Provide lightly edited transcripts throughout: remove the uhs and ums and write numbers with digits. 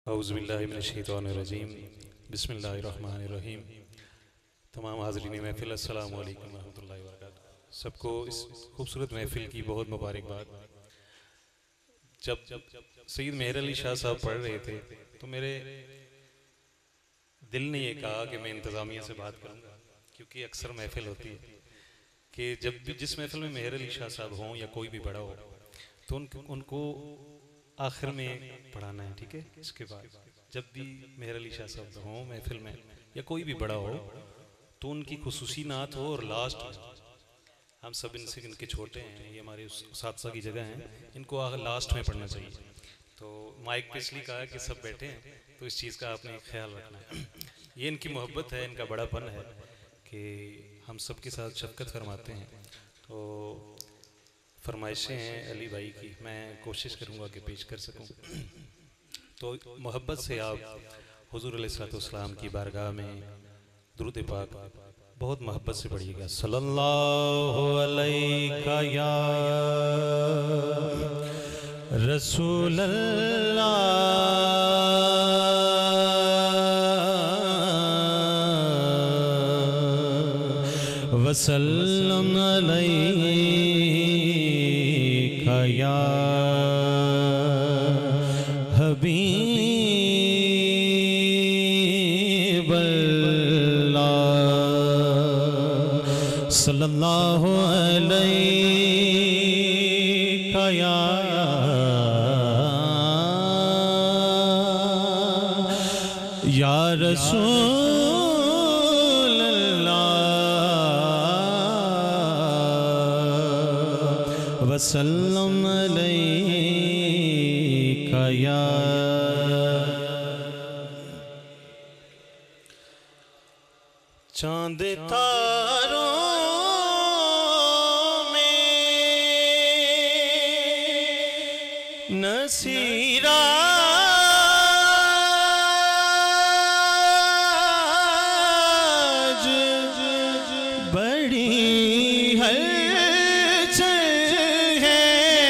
औज़ुबिल्लाहिमिनश्शैतानिर्रजीम बिस्मिल्लाहिर्रहमानिर्रहीम। तमाम हाज़रीन महफ़िल अस्सलामु अलैकुम रहमतुल्लाहि व बरकातुहू। सबको इस खूबसूरत महफ़िल की बहुत मुबारकबाद। जब सैयद मेहर अली शाह साहब पढ़ रहे थे तो मेरे दिल ने ये कहा कि मैं इंतज़ामिया से बात करूँगा, क्योंकि अक्सर महफ़िल होती है कि जब भी जिस महफ़िल में मेहर अली शाह साहब हों या कोई भी बड़ा हो तो उनको आखिर में पढ़ाना है, ठीक है। इसके बाद जब भी मेहर अली शाह साहब हों महफिल में या कोई भी बड़ा हो तो उनकी खुसूसी नात हो, और लास्ट हम सब इनसे इनके छोटे हैं, ये हमारे उस्ताद की जगह हैं, इनको लास्ट में पढ़ना चाहिए। तो माइक पे इसलिए कहा कि सब बैठे हैं तो इस चीज़ का आपने ख्याल रखना है। ये इनकी मोहब्बत है, इनका बड़ापन है कि हम सब के साथ शफ़क़त फरमाते हैं। तो फरमाइशें हैं अली भाई की, मैं कोशिश करूँगा कि पेश कर सकूँ। तो मोहब्बत से आप हुज़ूर अलैहिस्सलाम की बारगाह में दुरूद पाक बहुत मोहब्बत से पढ़िएगा। सल्लल्लाहु अलैका या रसूल अल्लाह वसल्लम अलैका या हबीब अल्लाह सल्लल्लाहु अलैका या रसूल अल्लाह वसल्लम अलैका या। चांद तारों में नसीरा बड़ी हलचल है,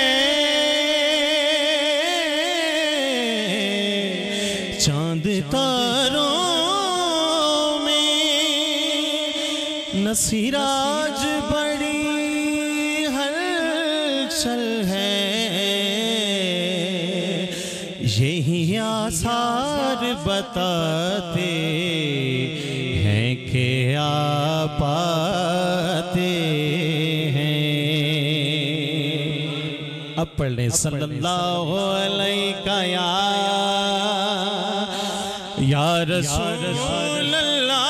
चांद तारों नसीराज बड़ी हलचल है, यही आसार बताते हैं कि आप आते हैं। अब पढ़ लें सल्लल्लाहु अलैका या रसूल अल्लाह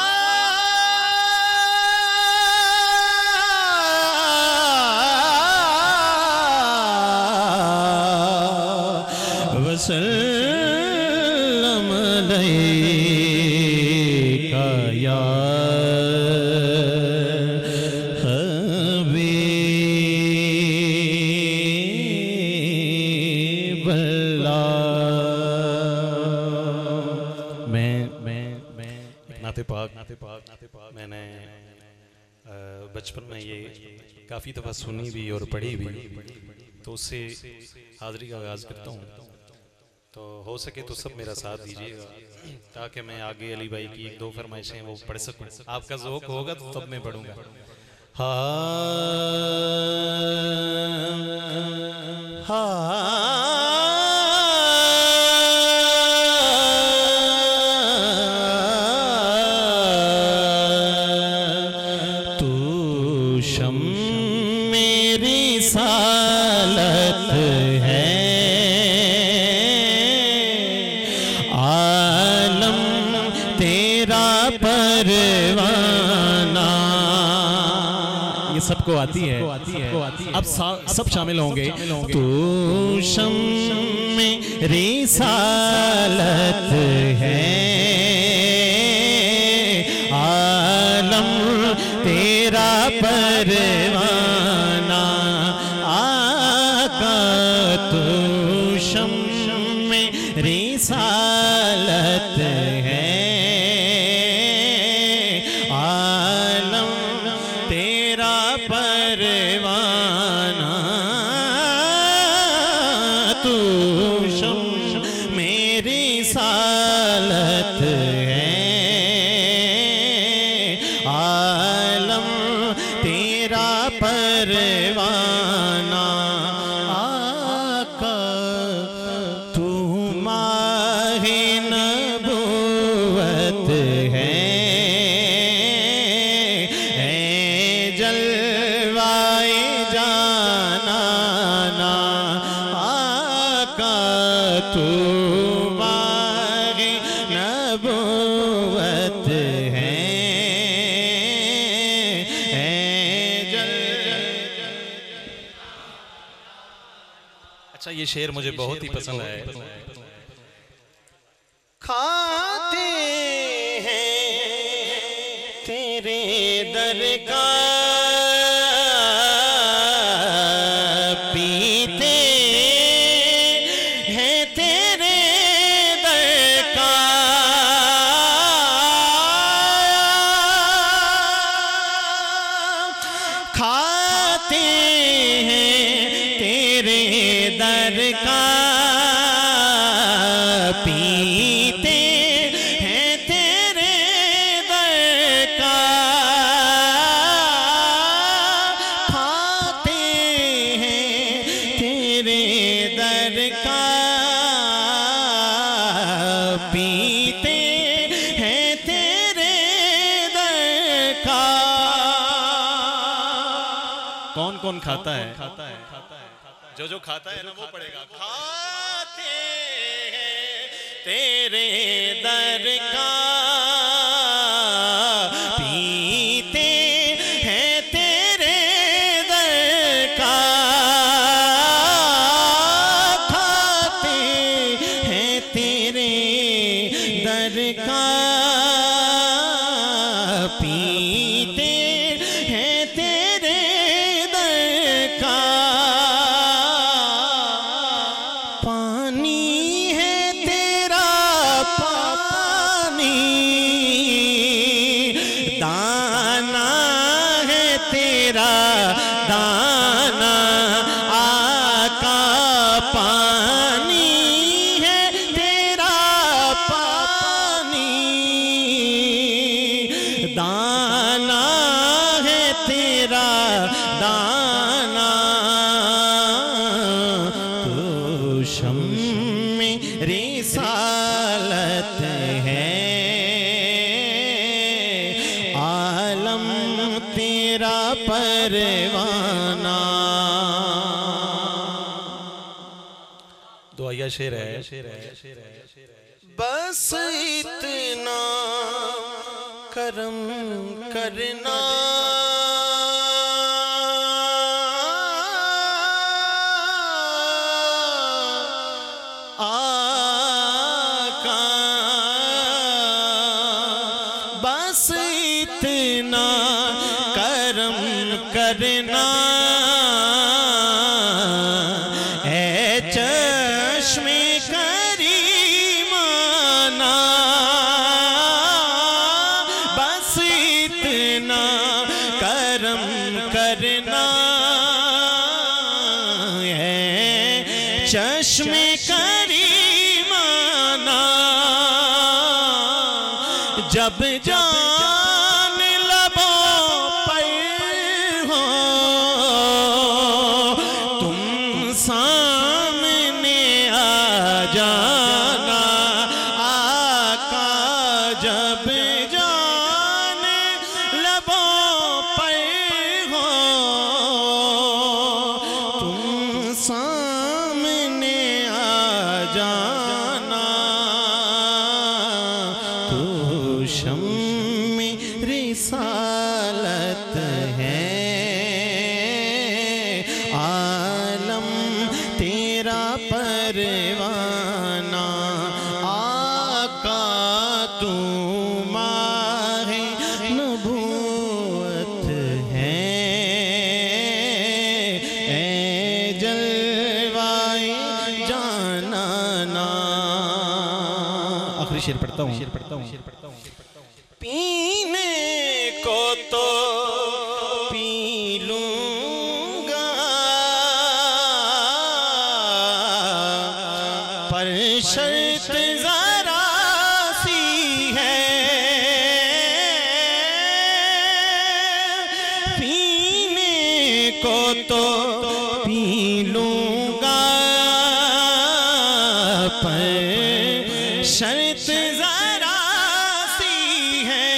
वसल्लम अलैका या हबीब अल्लाह। मैं नाते पाक मैंने बचपन में ये काफ़ी दफ़ा सुनी भी और पढ़ी भी, तो उससे हाज़री का आगाज़ करता हूँ। तो हो सके तो सब मेरा साथ दीजिएगा ताकि मैं आगे अली भाई की एक दो फरमाइशें वो पढ़ सकूँ। आपका ज़ौक़ होगा तो तब मैं पढ़ूँगा। तू शम मेरी सालत है, परवाना। ये सबको आती है, अब सब शामिल होंगे। तू शम्म मेरी सालत है, आलम तेरा परवाना। आका तू शम्म मेरी सालत है, परवाना। तू शम्म मेरी रिसालत है, आलम तेरा परवाना आका तू माहे नबूवत है, जलवाए जानाना आका तू माहे नबूवत है, अच्छा ये शेर मुझे बहुत ही पसंद आया। खाते हैं तेरे दर का, पीते हैं तेरे दर का, खाते हैं तेरे दर का, पीते हैं तेरे दर का, खाते हैं तेरे दर का, पीते हैं तेरे दर का। कौन कौन खाता है? जो खाता है ना वो पड़ेगा। खाते हैं तेरे दर का, पीते हैं तेरे दर का, खाते हैं तेरे दर का, पीते हैं तेरे दर का। पानी है तेरा पानी, दाना है तेरा दाना आका, पानी है तेरा पानी, दाना है तेरा दाना, तो शम्मे रिसालत है, आलम तेरा परवाना। दुआया शेर है। बस इतना करम करना, आका बस इतना करम करना, ऐ चश्मे करीमाना, बस इतना करम करना, है चश्मे करीमाना, जब जान लबों पर हो तुम सामने आ जाना आका, जब जान लबों पर हो तुम सामने आ जाना, तो शम्मे रिसालत है, आलम तेरा परवाना आका, तू माहे नबूवत है, ऐ जलवाए जानाना। आखिरी शेर पढ़ता हूँ। पीने को तो पी लूंगा, पर शर्त ज़रा तो पी लूंगा, पर शर्त जरा सी है,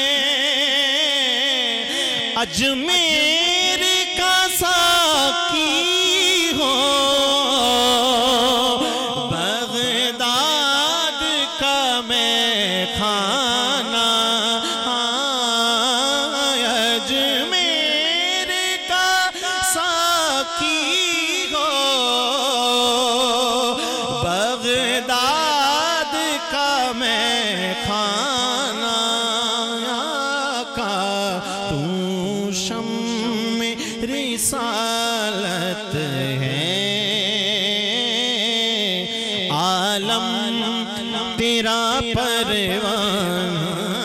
अजमेर का साकी हो, बगदाद का मैं खाना, अजमेर का साकी हो, बगदाद का मैं खाना, का तू शम्मे रिसालत है, आलम तेरा परवाना,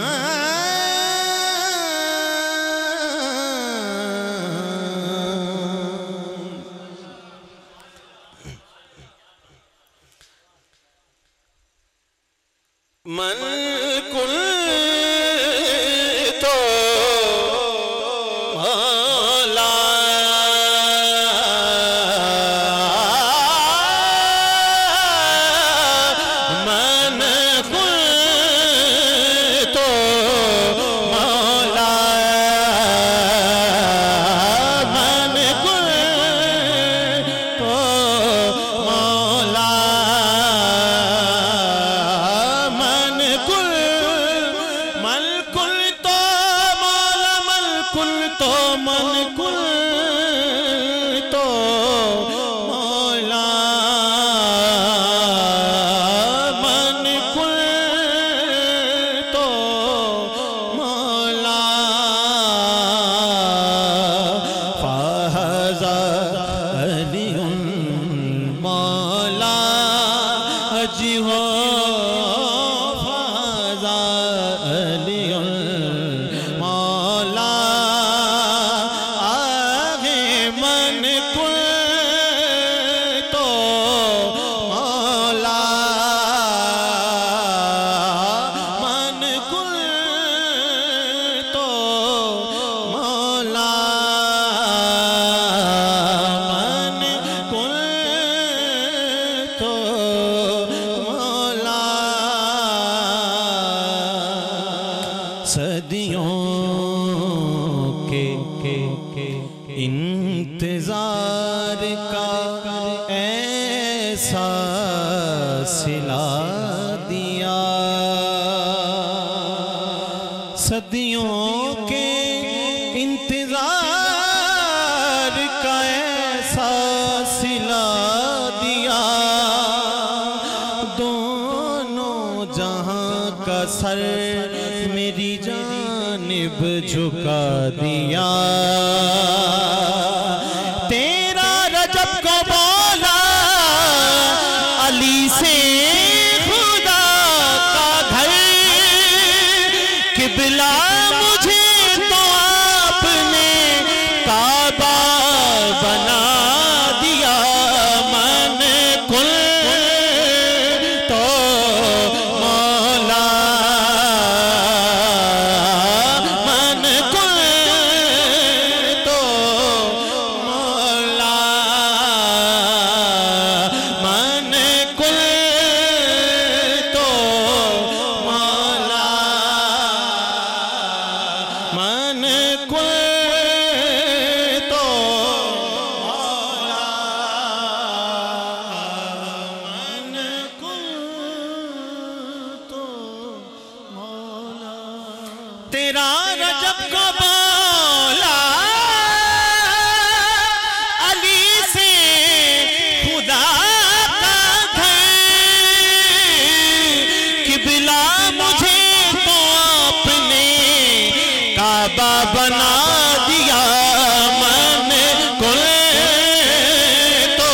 मन कुल तो मौला, मन कुल तो मौला, मन कुल तो मौला, मन कुल तो मौला, मन कुल तो मौला, फ़ाज़ा अलियुल मौला जी हो, फ़ाज़ा अलियुल मौला, मन कुल तो मौला, मन कुल तो मौला, मन कुल तो मौला, सदियों के इंतजार का ऐसा सिला दिया, सदियों के इंतजार का ऐसा सिला दिया, दोनों जहां का सर मेरी जानिब झुका दिया, तेरा रजब को बोला अली से खुदा का घर, किबला मुझे तो आपने काबा बना दिया, मन कुल तो मौला, मन कुल तो मौला, मन कुल तो मौला, मन कुल तो मौला, मन कुल तो मौला, तेरा रजब को बोला अली से खुदा का घर, किबला मुझे तो आपने काबा बना दिया, मन कुल तो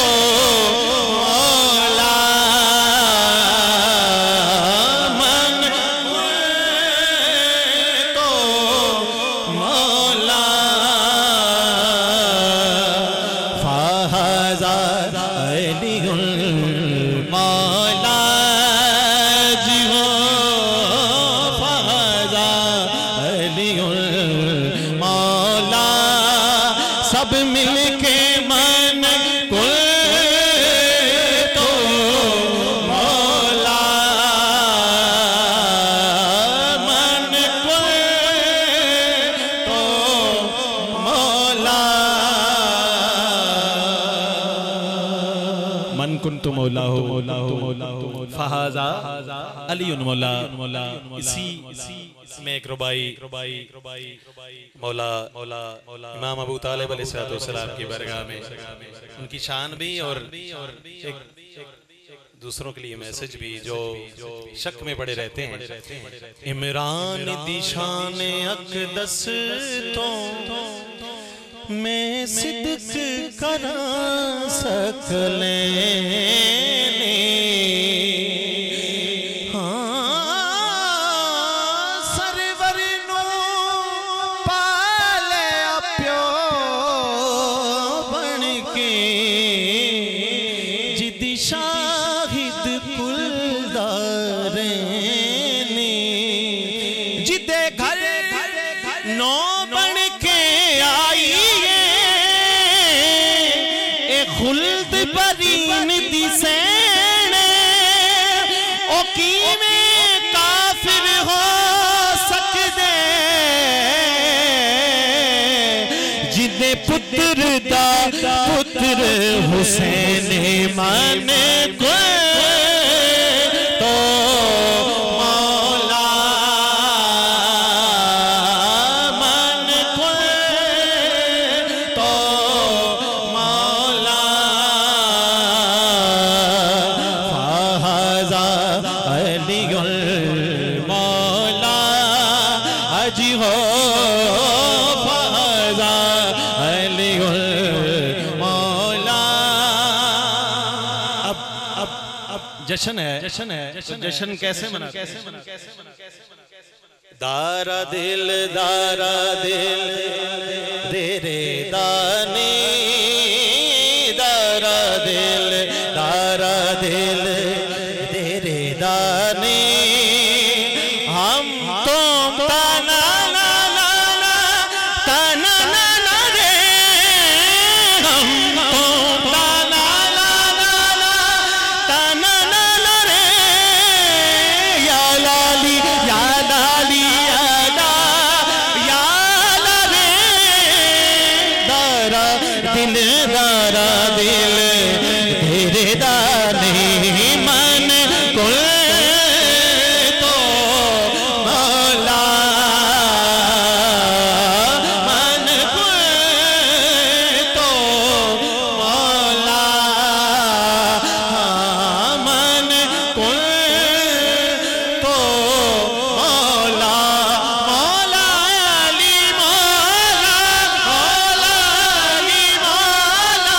मौला, मन कुल तो कुन्तु मौलाहु फहाज़ा अलीयुन मौला। इसी में एक रुबाई मौला इमाम अबू तालिब अलैहिस्सलाम की बरगाह में उनकी शान भी और एक दूसरों के लिए मैसेज भी जो शक में पड़े रहते हैं। इमरान दी शान अक़दस तो मैं सिद्क करा सकले सरवर नो पाले प्यो बन के जिदी शाहिद कुलदारे ने जिदे घर नौ बन के आई खुल्द बरीन दी सैन ओ कीवें काफिर हो सकदे जिदे पुत्र दा पुत्र हुसैन मन को तो मौला मन को तो मौला फहाज़ा अलीयुल मौला अजी हो फहाज़ा अलीयुल मौला। अब जश्न है तो जश्न कैसे मनाते हैं? दारा दिल दे रे दानी दारा दिल दे रे दानी हम तो तना ना ना ना तना ना ना रे हम तो तना ना ना ना तना ना ना रे या लाली या लाली या ला रे दारा दिल तेरे दाने मन को तो मौला मन को तो मौला मन को तो मौला मौला अली मौला मौला अली मौला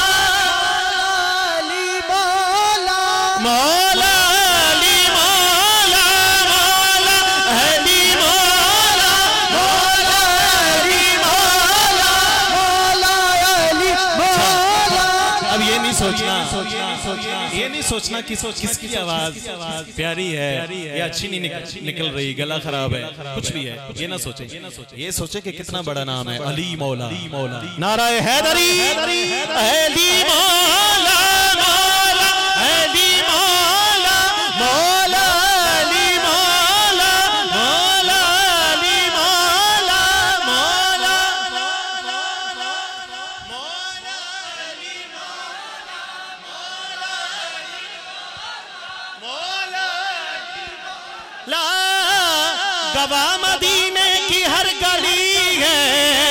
मौला अली मौला मौला अली मौला मौला अली मौला मौला अली मौला। अब ये नहीं सोचना किसकी आवाज प्यारी है या अच्छी नहीं निकल रही, गला खराब है, कुछ भी है, ये ना सोचे। ये सोचे कि कितना बड़ा नाम है अली मौला। नाराए हैदरी अली मौला अली मौला मौला अली मौला मौला अली मौला मौला मौला अली मौला ला गवा मदीने की हर गली है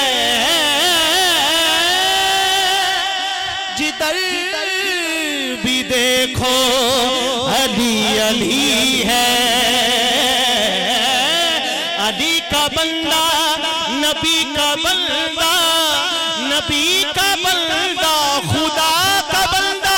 जिधर भी देखो अली अली है। अली का बंदा नबी का बंदा नबी का बंदा खुदा का बंदा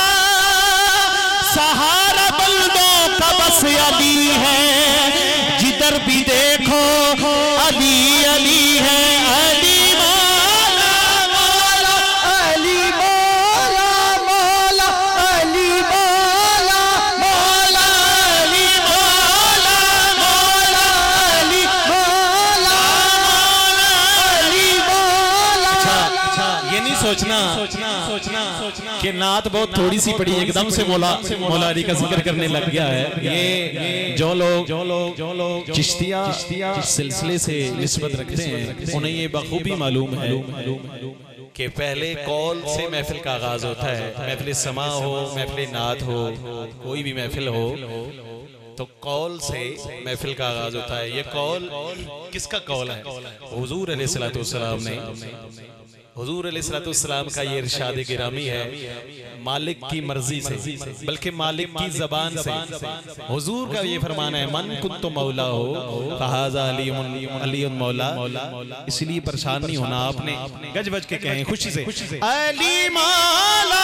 सहारा बंदों का बस अली है। जिधर भी देखो अली अली है। अली मौला मौला अली मौला मौला अली मौला मौला अली मौला मौला अली मौला अली मौला। अच्छा ये नहीं सोचना कि नात बहुत थोड़ी सी पड़ी एकदम से मौला अली का जिक्र करने लग गया है। ये जो लोग चिश्तिया सिलसिले से निस्बत रखते हैं उन्हें ये बखूबी मालूम है कि पहले कौल से महफिल का आगाज होता है। महफिल समा हो, महफिल नात हो, कोई भी महफिल हो तो कौल से महफिल का आगाज होता है। ये कौल किसका कौल है? हुजूर अलैहिस्सलाम ने, हुजूर अलैहिस्सलाम का ये इरशाद गिरामी है, मालिक की मर्जी से, बल्कि मालिक की जबान से हुजूर का ये फरमान है, मन कुन्तु मौला हो फहाज़ा अलीयुन मौला। इसलिए परेशान नहीं होना आपने, गज बज के कहें खुशी से, अली मौला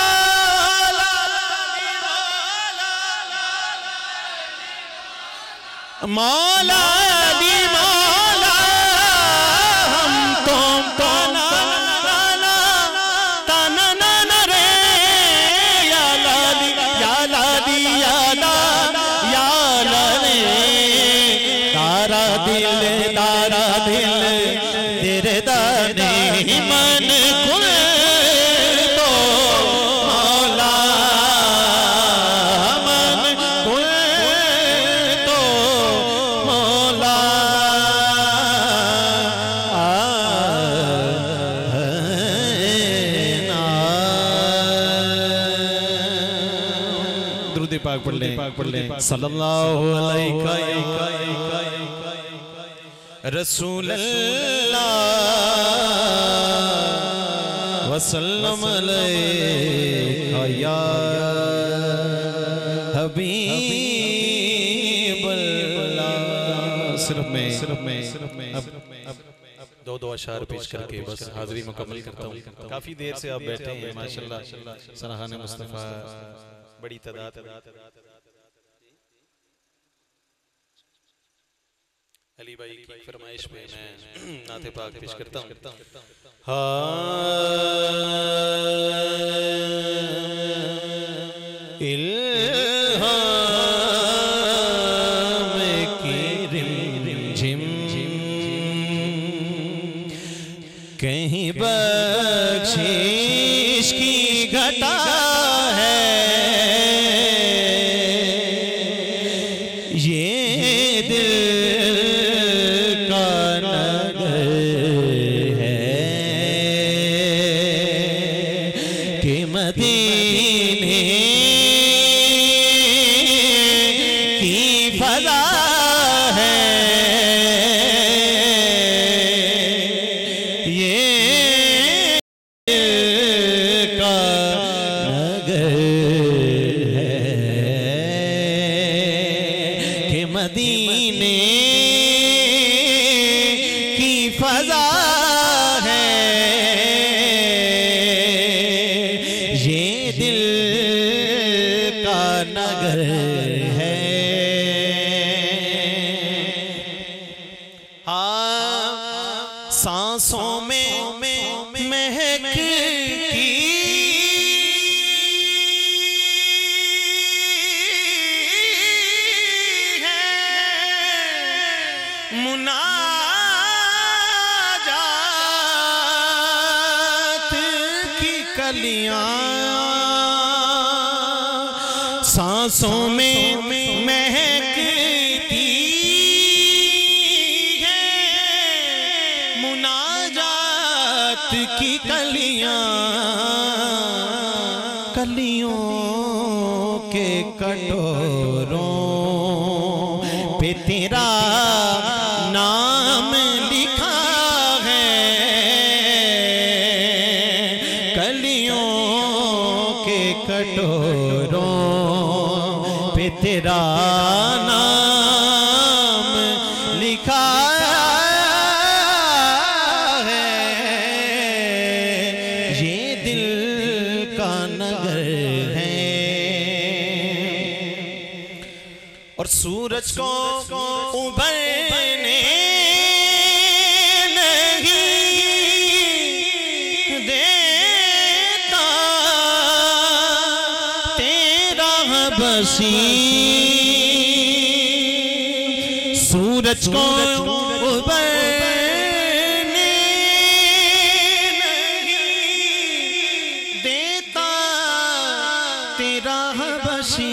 मौला अली मौला, हम तुम सल्लल्लाहु अलैहि रसूलल्लाह वसल्लम अलैका या हबीबल्लाह। सिर्फ में दो अशार पेश करके बस हाजिरी मुकम्मल करता हूँ। काफी देर से आप बैठे हैं माशाल्लाह, सराहने मुस्तफा बड़ी तादाद। अली भाई की फरमाइश पे मैं नाते पाक पेश करता हूँ। इल्हाम की रिमझिम कहीं बख्शिश की घटा है, ये दिल सांसों में महक की है मुनाजात की कलियां, सांसों में महकती है मुनाजात की कलियां, कलियों के कटोरों पे तेरा नाम लिखा है, कलियों के कटोरों पे तेरा नाम लिखा है, ये दिल का नगर है। और सूरज को उभरने नहीं देता तेरा बसी, सूरज को उभरने नहीं देता तेरा बसी,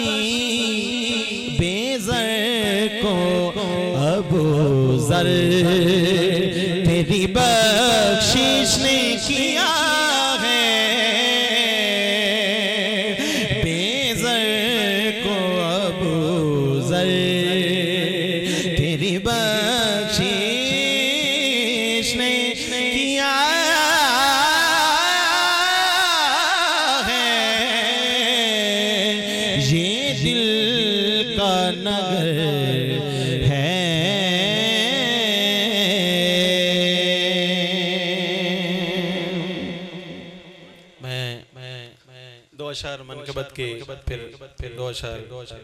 बेज़र को अबू ज़र तेरी बख्शिश ने किया तेरी बख्शिश ने किया है ये दिल का नगर है। मैं दो अशार मनकबत के फिर दो अशार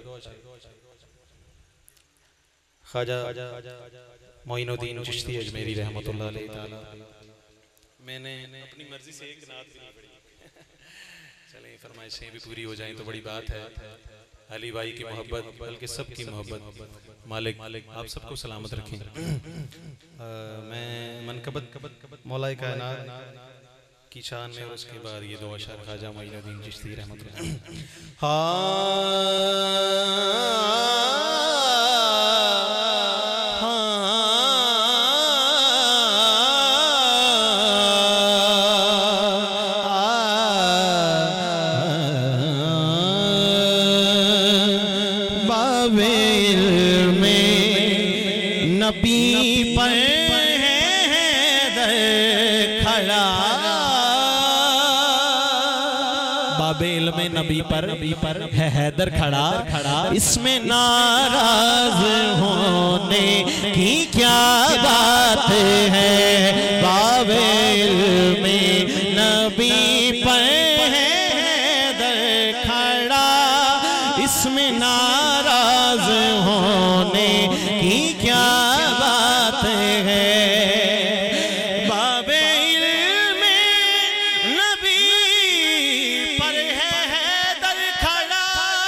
ख्वाजा मोइनुद्दीन चिश्ती अजमेरी रहमतुल्लाह अलैह ताला। मैंने अपनी मर्जी से एक नात नहीं पढ़ी, चलें फरमाइशें भी पूरी हो जाएं तो बड़ी बात है। अली भाई की मोहब्बत बल्कि सबकी मोहब्बत मालिक आप सबको सलामत रखें। मैं मनकबत मौलाए कायनात की शान में और उसके बाद ये दो अशार ख्वाजा मोइनुद्दीन चिश्ती रहमतुल्लाह। नबी पर हैदर खड़ा, बाबेल में नबी पर है हैदर खड़ा, इसमें नाराज होने की क्या बात है। बाबेल में नबी पर है हैदर खड़ा, इसमें नाराज होने की क्या बात है। बाबेल में नबी पर है हैदर खड़ा,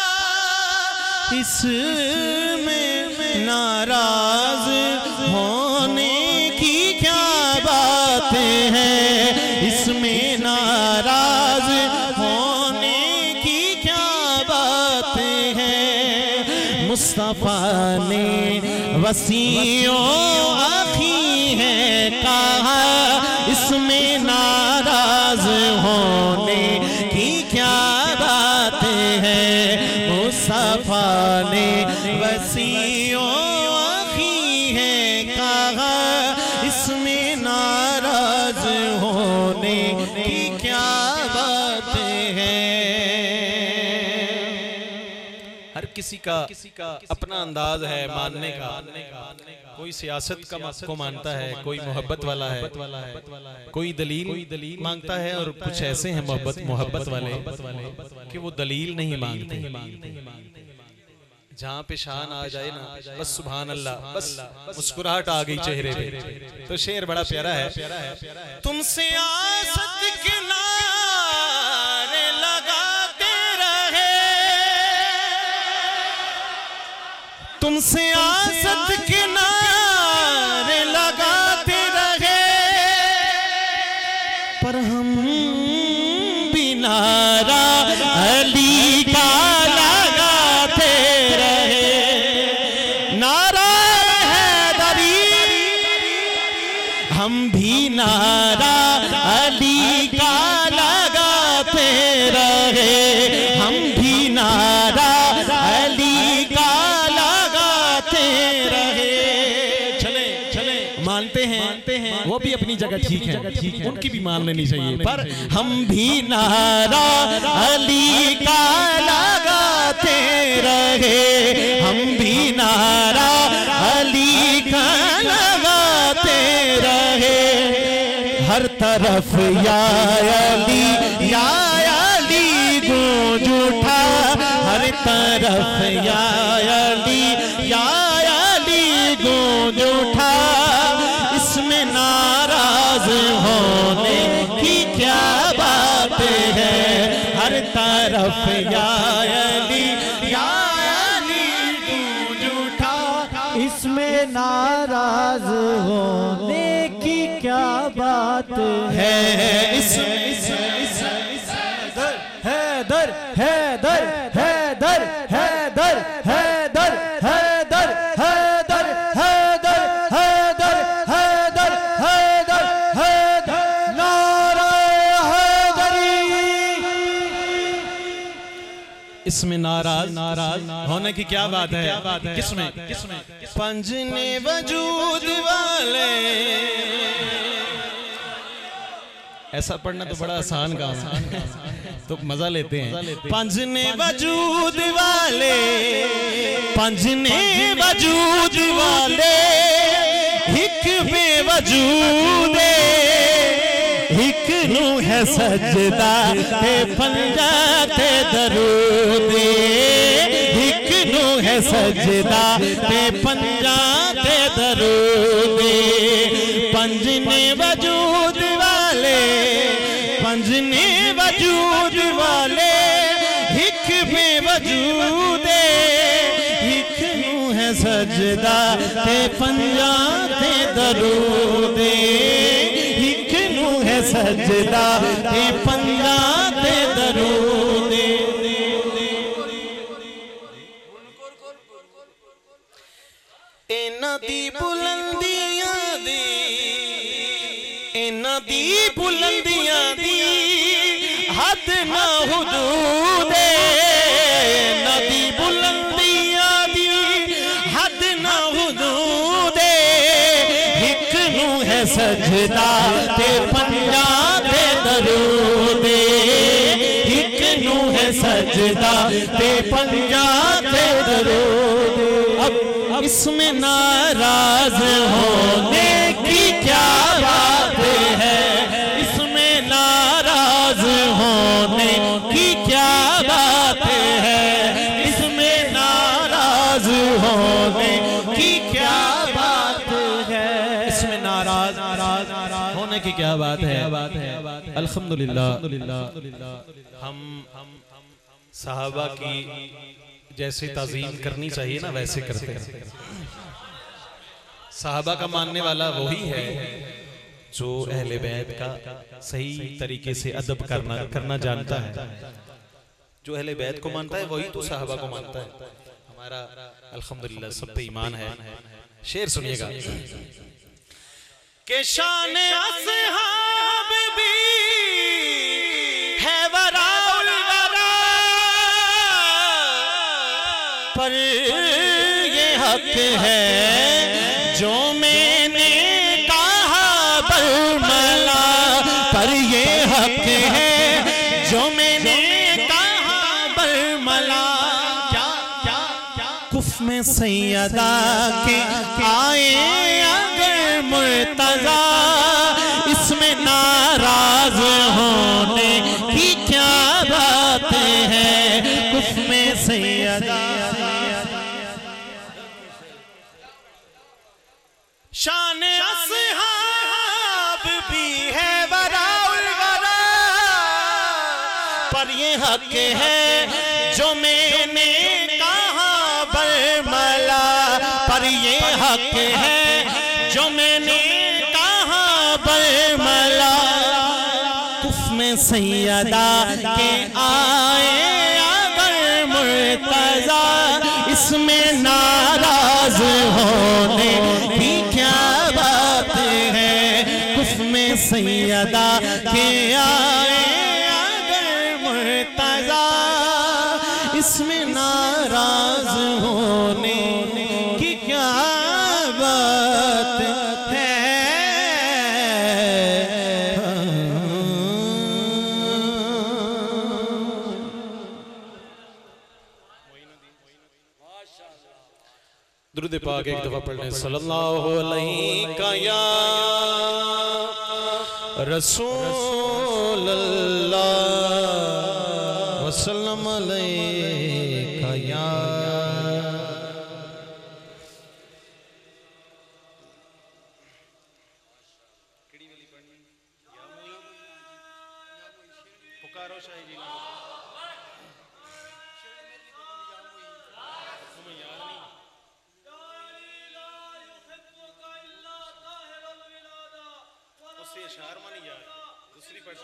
इसमें नाराज होने की क्या बात है। इसमें नाराज होने की क्या बात है। मुस्तफा ने वसीओ आखी है कहा, इसमें नाराज होने की क्या बात है। मुस्तफा ने वसीओ आखी है कहा, इसमें नाराज होने की क्या बात है। हर किसी का अपना अंदाज है मानने का। कोई सियासत को मानता है, कोई मोहब्बत वाला है, कोई दलील मांगता है, और कुछ ऐसे हैं मोहब्बत वाले कि वो दलील नहीं मांगते। जहाँ पे शान आ जाए ना बस सुभान अल्लाह, बस मुस्कुराहट आ गई चेहरे पे। तो शेर बड़ा प्यारा है। तुमसे आसत के नारे लगाते रहे, तुमसे आसत के नारे लगाते रहे, पर हम भी नारा अली का लगाते रहे। नारा हैदरी, हम भी नारा अली का लगाते रहे, हम भी नारा अली का लगाते रहे। चले मानते हैं वो भी अपनी जगह ठीक है, उनकी भी मान लेनी चाहिए, पर हम भी नारा अली का लगाते रहे, हम भी नारा अली का लगाते रहे। हर तरफ या अली गूंज उठा, हर तरफ या अली गूंज उठा, इसमें नाराज होने की क्या बात है। हर तरफ या अली गूंज उठा, इसमें नाराज होने की क्या बात है। हैदर हैदर हैदर हैदर हैदर हैदर हैदर हैदर हैदर हैदर हैदर हैदर नारा हैदरी। इसमें नाराज होने की क्या बात है? किसमें? पंजने वजूद वाले, ऐसा पढ़ना तो बड़ा आसान काम है, तो मजा लेते हैं। पंजने वजूद वाले, पंजने वजूद वाले, हिक बेवजूदे, हिक नू है सजदा ते पंजा ते दरूदे, हिक नू है सजदा ते पंजा ते दरूदे। पंजने वजूद वाले, पंजने वजूद वाले, हिक बेवजूदे, हिक नू है सजदा ते पंजा ते दरूदे, हिक नू है सजदा ते पंजा ते दरूदे। इन्हां दी बुलंदियां दी, इन्हां दी बुलंदियां दी हद ना हुदूद, इन्हां दी बुलंदियां दी हद ना हुदूद, हिक नू है सजदा ते पंजा ते दरूद, हिक नू है सजदा ते पंजा ते दरूद। अब इसमें नाराज होने की क्या बात है? इसमें नाराज होने की क्या बात है? इसमें नाराज होने की क्या बात है? इसमें नाराज होने की क्या बात है? अल्हम्दुलिल्लाह हम सहाबा की जैसे ताज़ीम करनी चाहिए ना वैसे करते हैं। सहाबा का मानने वाला वही है जो अहले बैत का सही तरीके से अदब करना जानता है। जो अहले बैत को मानता है वही तो सहाबा को मानता है। हमारा अल्हम्दुलिल्लाह सब पे ईमान है। शेर सुनिएगा के शान असहाब भी है वराउल वरा, पर ये हक है जो मैंने कहा बरमला, पर ये हक है जो मैंने कहा बरमला। क्या क्या क्या कुफ में सैयदा के आए अगर मुर्तजा, इसमें नाराज होने की क्या बात है? कुफ में सैयदा शान असहाब भी है वराउल वरा, पर ये हक है जो मैंने कहा बरमला, पर ये हक है जो मैंने कहा बरमला। कुफ में सैयदा के आए अगर मुर्तजा, इसमें नाराज होने की क्या बात है? कुफ में सैयदा के आए अगर मुर्तजा, इसमें नाराज होने की क्या बात है? दुरूद पाक एक दफा पढ़ लें। सल्लल्लाहु अलैका या रसूल अल्लाह वसल्लम अलैका या। पुकारो शाही जी शार मानी यार दूसरी पढ़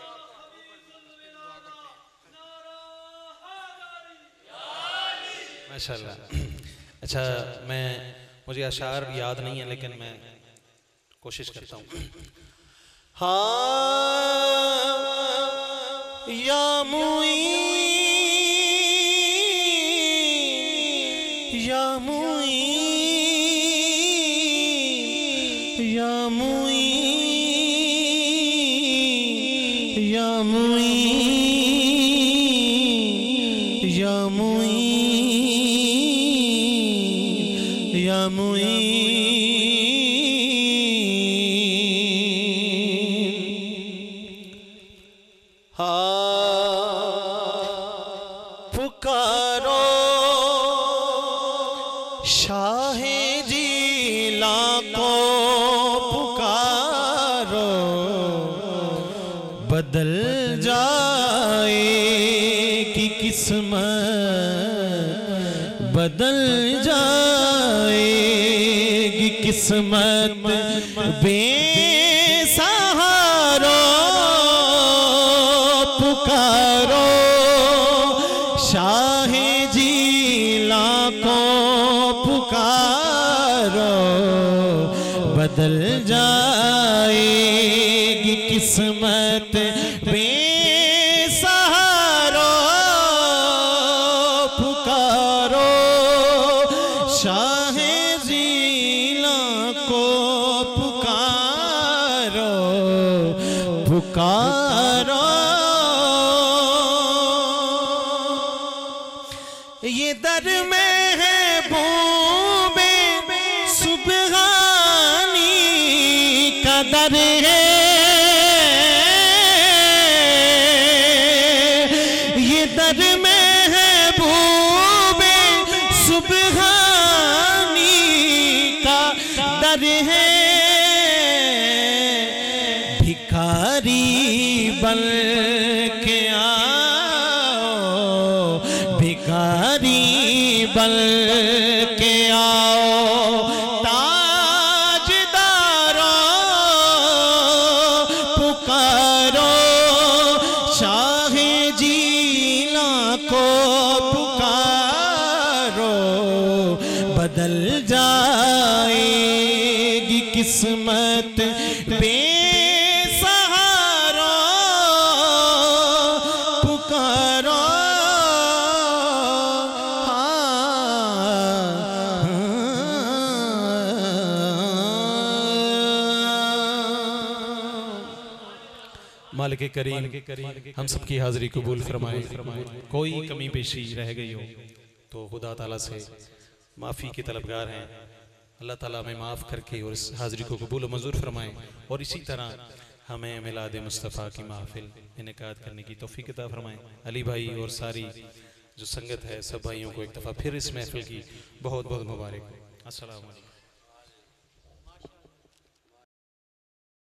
माशाल्लाह। अच्छा मुझे अशार याद नहीं है लेकिन मैं कोशिश करता हूँ। हाँ या मुईन या मुईन या मुईन या मुईन या मुईन। पुकारो शाहे जिला को पुकारो, बदल जाएगी किस्मत, बदल जाएगी किस्मत बेसहारो। पुकारो शाहे जिला को पुकारो, बदल जाएगी किस्मत बेसहारो। पुकारो शाहे जिला को पुकारो, पुकारो। ये दर में है बूबे सुबहानी का दर है, ये दर में है बूबे सुबहानी का दर है। भिखारी बन के आओ, भिखारी बन के आओ, ताजदारो। पुकारो शाहे जिला को पुकारो, बदल जाएगी किस्मत बेसहारो। पुकारो मालिक करीम हम सबकी हाज़िरी कबूल फरमाए। कोई कमी पेशी रह गई हो तो खुदा ताला से माफ़ी के तलबगार हैं। अल्लाह ताला हमें माफ़ करके और इस हाज़िरी को कबूल मंजूर फरमाएँ और इसी तरह हमें मिलाद मुस्तफ़ा की महफिल इनेकाद करने की तौफीक अता फरमाएँ। अली भाई और सारी जो संगत है सब भाइयों को एक दफ़ा फिर इस महफिल की बहुत बहुत मुबारक। अस्सलाम वालेकुम।